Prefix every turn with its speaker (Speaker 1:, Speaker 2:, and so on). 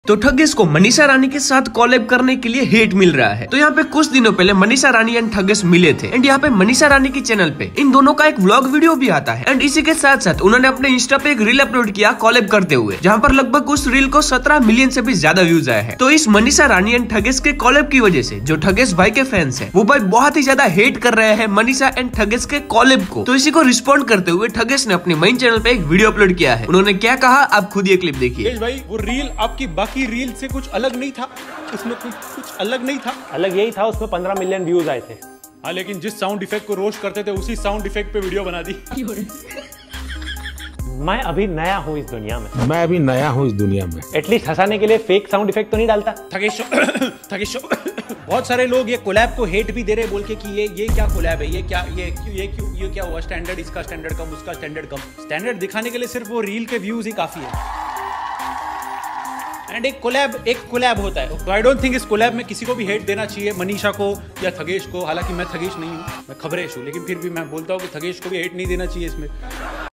Speaker 1: तो ठगेश को मनीषा रानी के साथ कॉलेब करने के लिए हेट मिल रहा है। तो यहाँ पे कुछ दिनों पहले मनीषा रानी एंड ठगेश मिले थे एंड यहाँ पे मनीषा रानी की चैनल पे इन दोनों का एक व्लॉग वीडियो भी आता है एंड इसी के साथ साथ उन्होंने अपने इंस्टा पे एक रील अपलोड किया कॉलेब करते हुए, जहाँ पर लगभग उस रील को 17 मिलियन से भी ज्यादा व्यूज आए हैं। तो इस मनीषा रानी एंड ठगेश के कॉलेब की वजह से जो ठगेश भाई के फैंस है वो भाई बहुत ही ज्यादा हेट कर रहे हैं मनीषा एंड ठगेश के कॉलेब को। तो इसी को रिस्पॉन्ड करते हुए ठगेश ने अपने मेन चैनल पे एक वीडियो अपलोड किया है। उन्होंने क्या कहा आप खुद ये क्लिप देखिए।
Speaker 2: भाई वो रील आपकी बाकी रील से कुछ अलग नहीं था, उसमें कुछ अलग नहीं था,
Speaker 3: अलग यही था उसमें 15 मिलियन व्यूज आए थे।
Speaker 2: हाँ, लेकिन जिस साउंड इफेक्ट को रोस्ट करते थे उसी साउंड इफेक्ट पे वीडियो बना दी।
Speaker 3: मैं अभी नया हूँ इस दुनिया में, एटलीस्ट हंसाने के लिए फेक साउंड इफेक्ट तो नहीं डालता।
Speaker 2: थगेश बहुत सारे लोग ये कोलैब को हेट भी दे रहे बोल के कि ये क्या कोलैब है, ये क्या हुआ, स्टैंडर्ड इसका स्टैंडर्ड कम, उसका स्टैंडर्ड कम। स्टैंडर्ड दिखाने के लिए सिर्फ वो रील के व्यूज ही काफी है एंड एक कोलैब होता है। तो आई डोंट थिंक इस कोलैब में किसी को भी हेट देना चाहिए, मनीषा को या थगेश को। हालांकि मैं थगेश नहीं हूँ, मैं खबरेश हूँ, लेकिन फिर भी मैं बोलता हूँ कि थगेश को भी हेट नहीं देना चाहिए इसमें।